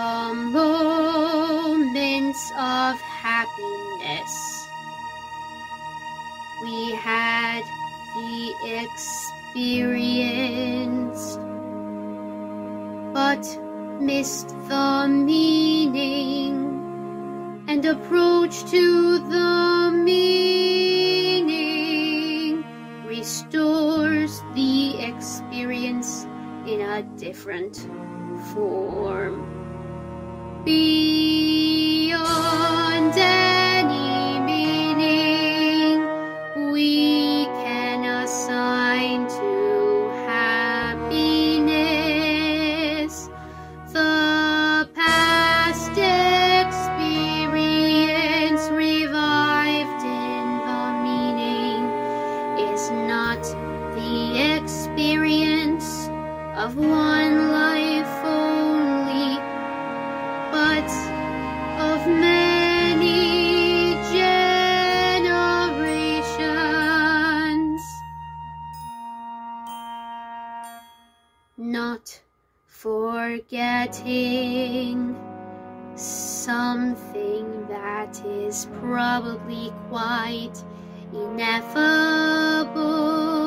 the moments of happiness. We had the experience, but missed the meaning and approach to the meaning restores the experience in a different form. Beyond any meaning we can assign to happiness, the past experience revived in the meaning is not the experience of one life only, but of many generations. Not forgetting something that is probably quite ineffable.